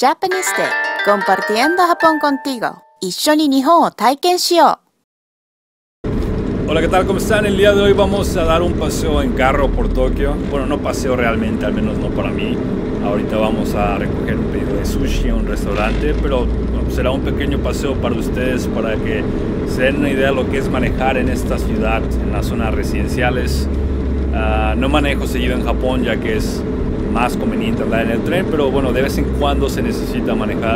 Japanese Day, compartiendo Japón contigo. 一緒に日本を体験しよう。 Hola, ¿qué tal? ¿Cómo están? El día de hoy vamos a dar un paseo en carro por Tokio. Bueno, no paseo realmente, al menos no para mí. Ahorita vamos a recoger un pedido de sushi a un restaurante, pero bueno, será un pequeño paseo para ustedes para que se den una idea de lo que es manejar en esta ciudad, en las zonas residenciales. No manejo seguido en Japón, ya que es más conveniente andar en el tren, pero bueno, de vez en cuando se necesita manejar.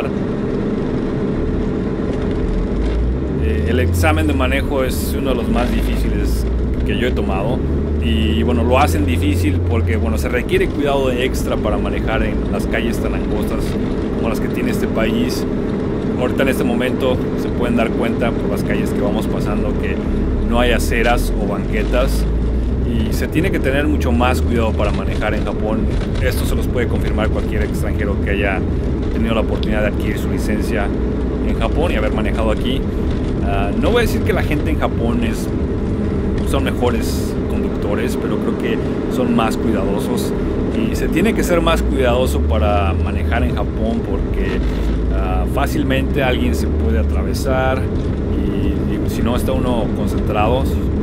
El examen de manejo es uno de los más difíciles que yo he tomado y bueno, lo hacen difícil porque bueno, se requiere cuidado extra para manejar en las calles tan angostas como las que tiene este país. Ahorita en este momento se pueden dar cuenta por las calles que vamos pasando que no hay aceras o banquetas y se tiene que tener mucho más cuidado para manejar en Japón. Esto se los puede confirmar cualquier extranjero que haya tenido la oportunidad de adquirir su licencia en Japón y haber manejado aquí. No voy a decir que la gente en Japón son mejores conductores, pero creo que son más cuidadosos y se tiene que ser más cuidadoso para manejar en Japón porque fácilmente alguien se puede atravesar y si no está uno concentrado,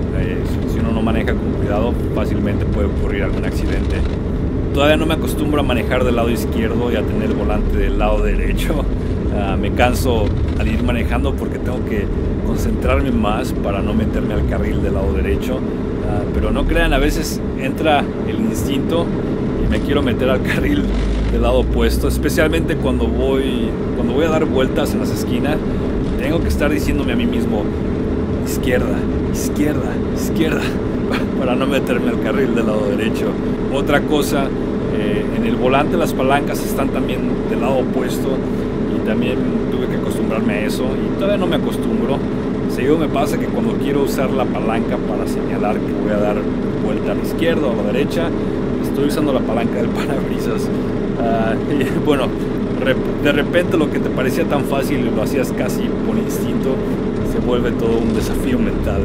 si uno no maneja con cuidado, fácilmente puede ocurrir algún accidente. Todavía no me acostumbro a manejar del lado izquierdo y a tener el volante del lado derecho. Me canso al ir manejando porque tengo que concentrarme más para no meterme al carril del lado derecho, pero no crean, a veces entra el instinto y me quiero meter al carril del lado opuesto, especialmente cuando voy a dar vueltas en las esquinas. Tengo que estar diciéndome a mí mismo izquierda, izquierda, izquierda para no meterme al carril del lado derecho. Otra cosa, en el volante las palancas están también del lado opuesto. También tuve que acostumbrarme a eso y todavía no me acostumbro. Seguido me pasa que cuando quiero usar la palanca para señalar que voy a dar vuelta a la izquierda o a la derecha, estoy usando la palanca del parabrisas. Y bueno, de repente lo que te parecía tan fácil y lo hacías casi por instinto, se vuelve todo un desafío mental.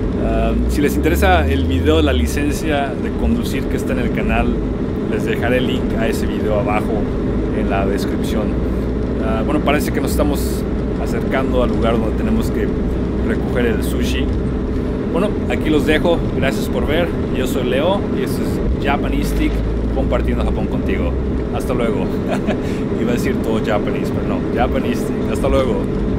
Si les interesa el video de la licencia de conducir que está en el canal, les dejaré el link a ese video abajo en la descripción. Bueno, parece que nos estamos acercando al lugar donde tenemos que recoger el sushi. Bueno, aquí los dejo. Gracias por ver. Yo soy Leo y esto es Japanistic, compartiendo Japón contigo. Hasta luego. Iba a decir todo Japanese, pero no, Japanistic. Hasta luego.